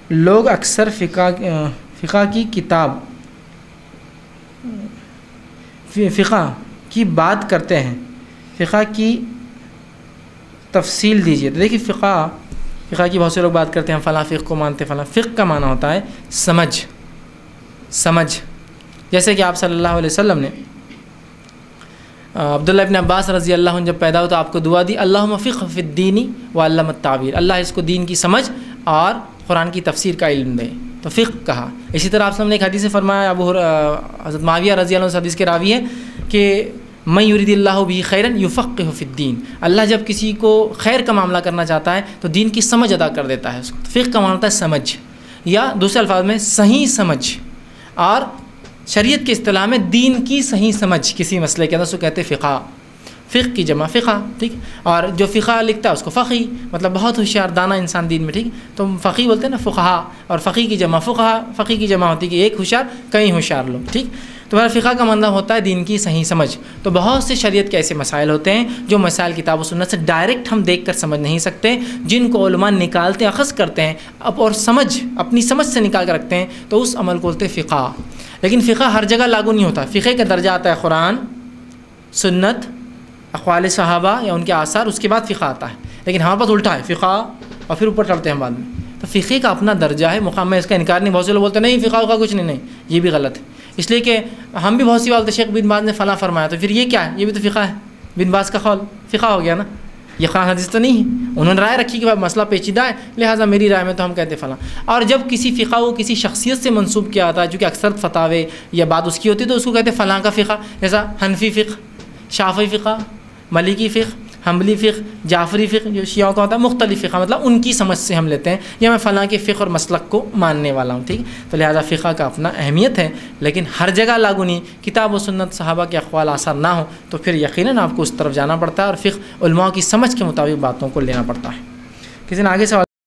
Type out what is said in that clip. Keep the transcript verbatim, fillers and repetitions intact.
لوگ اکثر فقہ فقہ کی کتاب فقہ کی بات کرتے ہیں، فقہ کی تفصیل دیجیے۔ تو دیکھیے فقہ فقہ کی بہت سے لوگ بات کرتے ہیں، فلاں فقہ کو مانتے فلاں فقہ کا معنی ہوتا ہے سمجھ سمجھ جیسے کہ آپ صلی اللہ علیہ وسلم نے عبداللہ ابن عباس رضی اللہ عنہ جب پیدا ہو تو آپ کو دعا دی، اللہم فقہ فی الدین وعلم التعبیر، اللہ اس کو دین کی سمجھ اور قرآن کی تفسیر کا علم دے، تو فقہ کہا۔ اسی طرح آپ صلی اللہ علیہ وسلم نے ایک حدیث سے فرمایا، ابو حضرت معاویہ رضی اللہ عنہ حدیث کے راوی ہے کہ من یرید اللہ بہ خیرا یفقہہ فی الدین، اللہ جب کسی کو خیر کا معاملہ کرنا چاہتا ہے تو دین کی سمجھ ادا کر دیتا ہے اس کو۔ فقہ کا معنی ہوتا ہے سمجھ، یا دوسرے الفاظ میں صحیح سمجھ، اور شریعت کے اصطلاح میں دین کی صحیح سمجھ کسی مسئلے کے اندر اس کو کہتے ہیں فقہ، فقہ کی جمع فقہ، ٹھیک۔ اور جو فقہ لکھتا ہے اس کو فقی، مطلب بہت ہوشیار دانا انسان دین میں، ٹھیک۔ تو فقی بولتے ہیں نا فقہا، اور فقی کی جمع فقہا، فقی کی جمع ہوتی ہے کہ ایک ہوشیار کئی ہوشیار لوگ، ٹھیک۔ تو فقہ کا مطلب ہوتا ہے دین کی صحیح سمجھ۔ تو بہت سے شریعت کے ایسے مسائل ہوتے ہیں جو مسائل کتاب و سنت سے ڈائریکٹ ہم دیکھ کر سمجھ نہیں سکتے، جن کو علماء نکالتے اخذ کرتے ہیں اب اور سمجھ اپنی سمجھ سے نکال کر رکھتے ہیں، تو اس عمل کو بولتے ہیں فقہ۔ لیکن فقہ ہر جگہ لاگو نہیں ہوتا، فقہ کا درجہ آتا ہے قرآن، سنت، اقوال صحابہ یا ان کے آثار، اس کے بعد فقہ آتا ہے۔ لیکن ہمارے پاس الٹا ہے، فقہ اور پھر اوپر چڑھتے ہیں بعد میں۔ تو فقہ کا اپنا درجہ ہے، مقام میں اس کا انکار نہیں۔ بہت سے لوگ بولتے ہیں نہیں فقہ کا کچھ نہیں، نہیں، یہ بھی غلط ہے، اس لیے کہ ہم بھی بہت سی بات شیخ بن باز نے فلاں فرمایا، تو پھر یہ کیا ہے؟ یہ بھی تو فقہ ہے، بن باز کا قول فقہ ہو گیا نا، یہ قرآن حدیث تو نہیں ہے۔ انہوں نے رائے رکھی کہ مسئلہ پیچیدہ ہے، لہٰذا میری رائے میں تو ہم کہتے فلاں۔ اور جب کسی فقہ کو کسی شخصیت سے منسوب کیا جاتا ہے، چونکہ اکثر فتاوے یا بات اس کی ہوتی ہے، تو اس کو کہتے ہیں فلاں کا فقہ، جیسا حنفی فقہ، شافعی فقہ، مالکی فقہ، حنبلی فقہ، جعفری فقہ، جو شیعوں کا ہوتا ہے مختلف فقہ، مطلب ان کی سمجھ سے ہم لیتے ہیں، یا میں فلاں کے فقہ اور مسلک کو ماننے والا ہوں، ٹھیک۔ تو لہٰذا فقہ کا اپنا اہمیت ہے، لیکن ہر جگہ لاگو نہیں۔ کتاب و سنت صحابہ کے اقوال آثار نہ ہوں تو پھر یقیناً آپ کو اس طرف جانا پڑتا ہے، اور فقہ علماء کی سمجھ کے مطابق باتوں کو لینا پڑتا ہے۔ کسی نے آگے سوال